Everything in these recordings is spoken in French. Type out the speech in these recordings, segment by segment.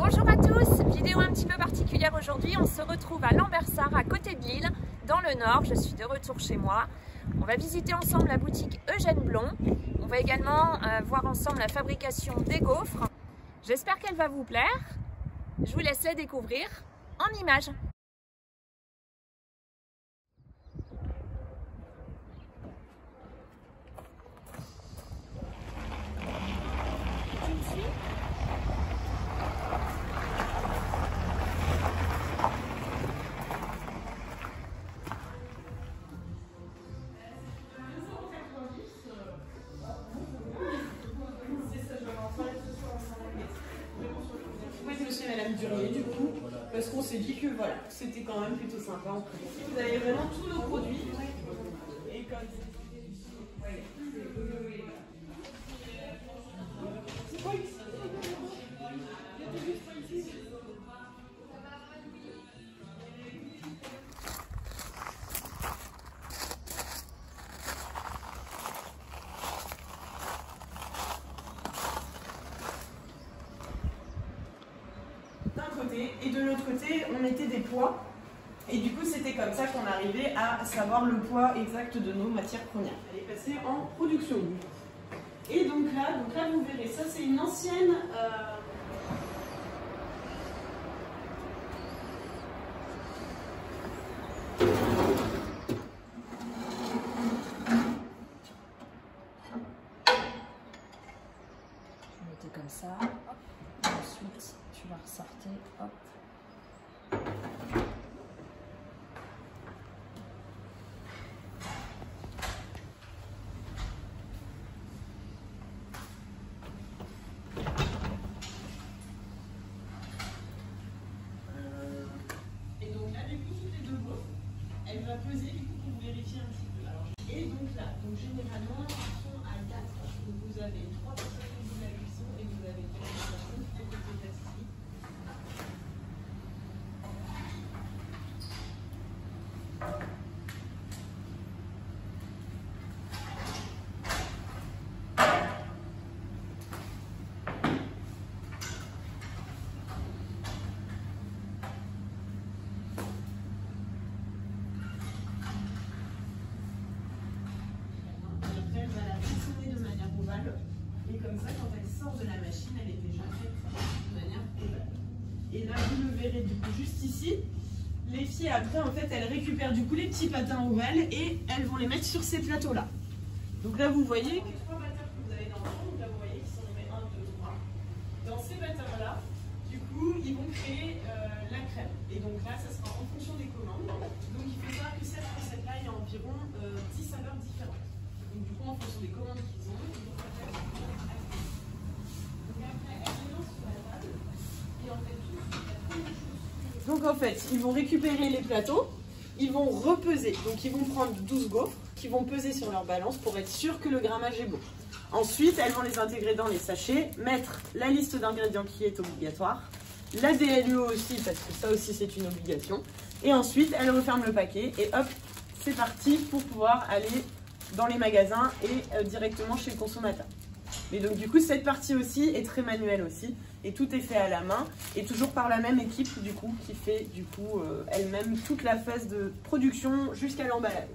Bonjour à tous, vidéo un petit peu particulière aujourd'hui, on se retrouve à Lambersart à côté de Lille, dans le nord, je suis de retour chez moi. On va visiter ensemble la boutique Eugène Blond, on va également voir ensemble la fabrication des gaufres. J'espère qu'elle va vous plaire, je vous laisse la découvrir en images. Madame Durier du coup, parce qu'on s'est dit que voilà, c'était quand même plutôt sympa en prix. Vous avez vraiment tous nos produits. Et comme... C'est quoi ici? Et de l'autre côté, on mettait des poids. Et du coup, c'était comme ça qu'on arrivait à savoir le poids exact de nos matières premières. Elle est passée en production. Et donc là vous verrez, ça c'est une ancienne... Comme ça, hop. Ensuite tu vas ressortir, hop. Et donc là du coup toutes les deux gaufres, elle va peser du coup pour vérifier un petit peu. Alors, et donc là, donc généralement ils sont à 4. Donc vous avez 3 personnes qui font la cuisson et vous avez 3 personnes qui font les pâtisseries. Et comme ça, quand elle sort de la machine, elle est déjà faite de manière ovale. Et là, vous le verrez du coup juste ici. Les filles, après, en fait, elles récupèrent du coup les petits patins ovales et elles vont les mettre sur ces plateaux-là. Donc là, vous voyez que 3 batteurs que vous avez dans le fond. Donc là, vous voyez qu'ils sont nommés 1, 2, 3. Dans ces batteurs-là, du coup, ils vont créer la crème. Et donc là, ça sera en fonction des commandes. Donc il faut savoir que cette recette-là, il y a environ 10 saveurs différentes. Donc du coup, en fonction des commandes qu'ils ont, ils vont faire la crème. Donc en fait, ils vont récupérer les plateaux, ils vont repeser. Donc ils vont prendre 12 gaufres qui vont peser sur leur balance pour être sûr que le grammage est bon. Ensuite, elles vont les intégrer dans les sachets, mettre la liste d'ingrédients qui est obligatoire, la DLUE aussi, parce que ça aussi c'est une obligation. Et ensuite, elles referment le paquet et hop, c'est parti pour pouvoir aller dans les magasins et directement chez le consommateur. Mais donc du coup cette partie aussi est très manuelle aussi et tout est fait à la main et toujours par la même équipe du coup qui fait du coup elle-même toute la phase de production jusqu'à l'emballage.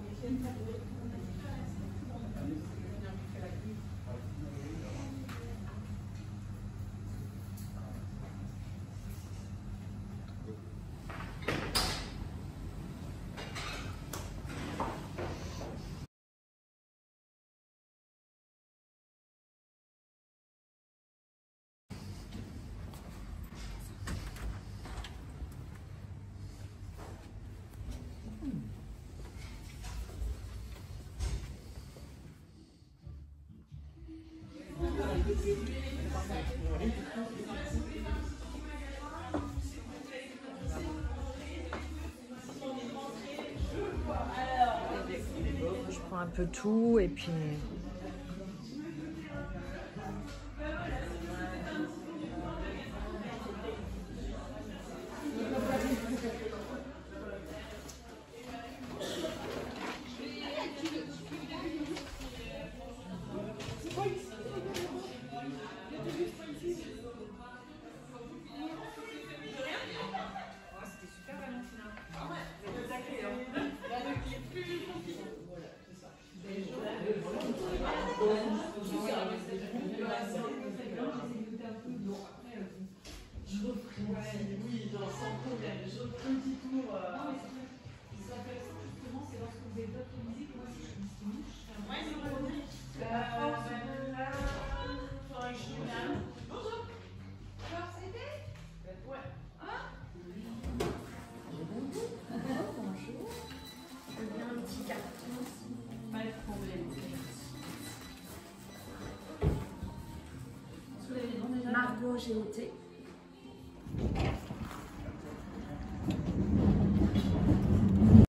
Je prends un peu tout et puis... l'homogénéité.